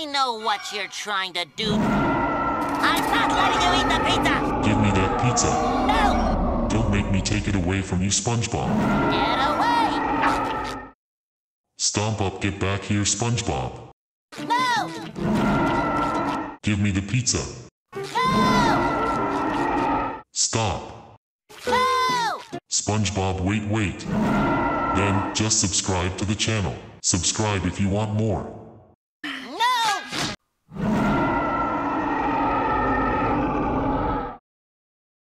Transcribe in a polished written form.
I know what you're trying to do. I'm not letting you eat the pizza! Give me that pizza. No! Don't make me take it away from you, SpongeBob. Get away! Stomp up, get back here, SpongeBob. No! Give me the pizza. No! Stop. No! SpongeBob, wait. Then, just subscribe to the channel. Subscribe if you want more.